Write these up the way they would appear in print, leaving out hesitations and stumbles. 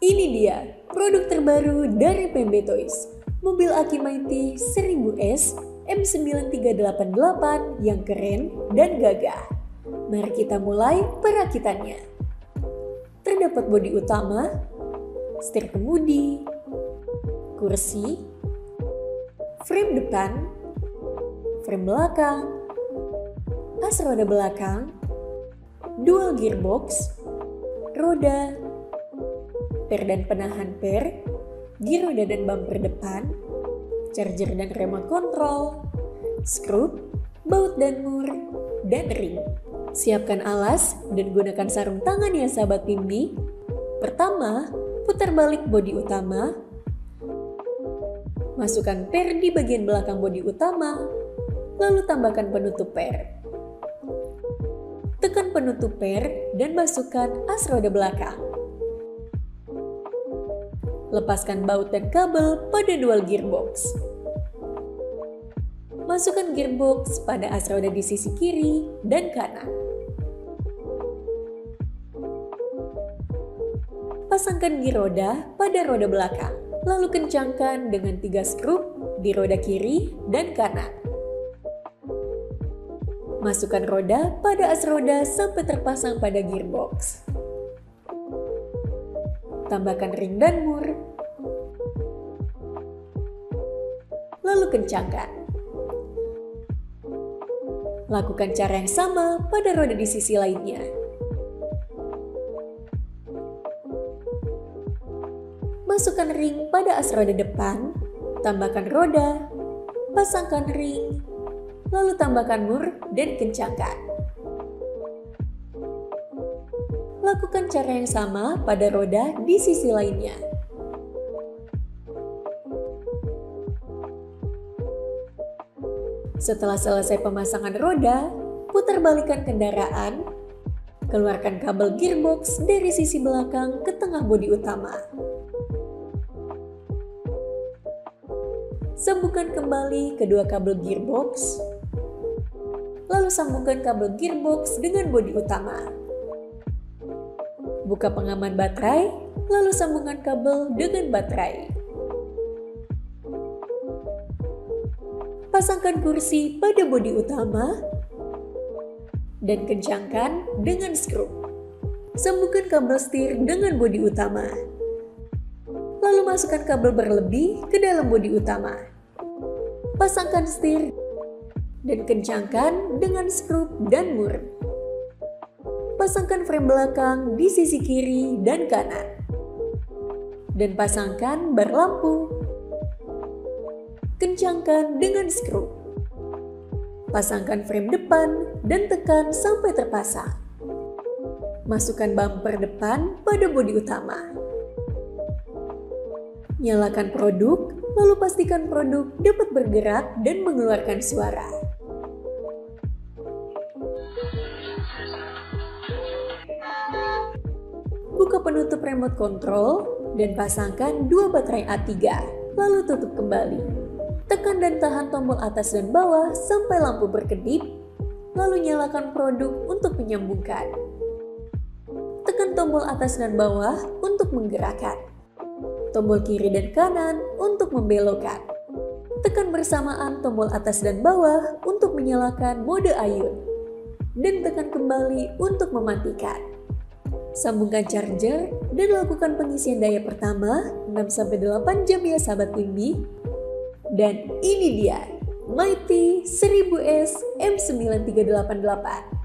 Ini dia produk terbaru dari PMB Toys, mobil aki Mighty 1000S M9388 yang keren dan gagah. Mari kita mulai perakitannya. Terdapat bodi utama, setir kemudi, kursi, frame depan, frame belakang, as roda belakang, dual gearbox, roda, per dan penahan per, gear roda dan bumper depan, charger dan remote control, skrup, baut dan mur, dan ring. Siapkan alas dan gunakan sarung tangan ya sahabat Pimbi. Pertama, putar balik bodi utama. Masukkan per di bagian belakang bodi utama, lalu tambahkan penutup per. Tekan penutup per dan masukkan as roda belakang. Lepaskan baut dan kabel pada dual gearbox. Masukkan gearbox pada as roda di sisi kiri dan kanan. Pasangkan gear roda pada roda belakang, lalu kencangkan dengan 3 skrup di roda kiri dan kanan. Masukkan roda pada as roda sampai terpasang pada gearbox. Tambahkan ring dan mur. Lalu kencangkan. Lakukan cara yang sama pada roda di sisi lainnya. Masukkan ring pada as roda depan, tambahkan roda, pasangkan ring, lalu tambahkan mur dan kencangkan. Lakukan cara yang sama pada roda di sisi lainnya. Setelah selesai pemasangan roda, putar balikan kendaraan, keluarkan kabel gearbox dari sisi belakang ke tengah bodi utama. Sambungkan kembali kedua kabel gearbox, lalu sambungkan kabel gearbox dengan bodi utama. Buka pengaman baterai, lalu sambungkan kabel dengan baterai. Pasangkan kursi pada bodi utama dan kencangkan dengan skrup. Sambungkan kabel setir dengan bodi utama. Lalu masukkan kabel berlebih ke dalam bodi utama. Pasangkan setir dan kencangkan dengan skrup dan mur. Pasangkan frame belakang di sisi kiri dan kanan. Dan pasangkan bar lampu. Kencangkan dengan skrup. Pasangkan frame depan dan tekan sampai terpasang. Masukkan bumper depan pada bodi utama. Nyalakan produk, lalu pastikan produk dapat bergerak dan mengeluarkan suara. Buka penutup remote control dan pasangkan 2 baterai A3, lalu tutup kembali. Tekan dan tahan tombol atas dan bawah sampai lampu berkedip, lalu nyalakan produk untuk menyambungkan. Tekan tombol atas dan bawah untuk menggerakkan. Tombol kiri dan kanan untuk membelokkan. Tekan bersamaan tombol atas dan bawah untuk menyalakan mode ayun. Dan tekan kembali untuk mematikan. Sambungkan charger dan lakukan pengisian daya pertama 6-8 jam ya sahabat Pimbi. Dan ini dia Mighty 1000S M9388.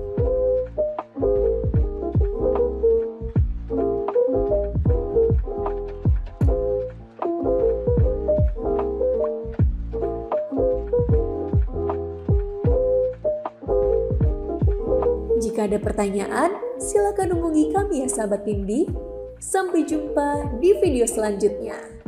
Jika ada pertanyaan, silakan hubungi kami ya sahabat Pimbi. Sampai jumpa di video selanjutnya.